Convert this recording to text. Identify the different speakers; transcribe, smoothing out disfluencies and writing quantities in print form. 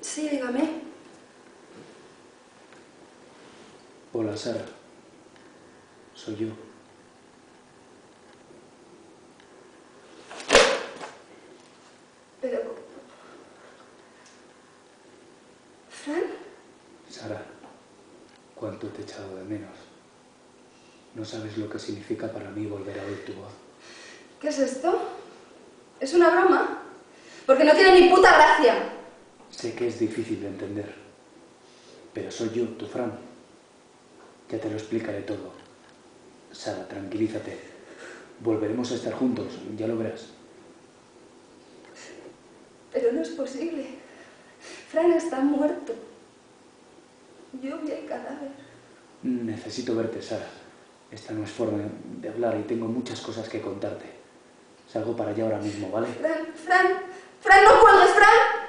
Speaker 1: Sí, dígame.
Speaker 2: Hola, Sara. Soy yo.
Speaker 1: Pero... ¿Fran?
Speaker 2: Sara, cuánto te he echado de menos. No sabes lo que significa para mí volver a oír tu voz.
Speaker 1: ¿Qué es esto? ¿Es una broma? Porque no tiene ni puta gracia.
Speaker 2: Sé que es difícil de entender, pero soy yo, tu Fran. Ya te lo explicaré todo. Sara, tranquilízate. Volveremos a estar juntos, ya lo verás.
Speaker 1: Pero no es posible. Fran está muerto. Yo vi el cadáver.
Speaker 2: Necesito verte, Sara. Esta no es forma de hablar y tengo muchas cosas que contarte. Salgo para allá ahora mismo, ¿vale?
Speaker 1: Fran, no cuelgues, Fran.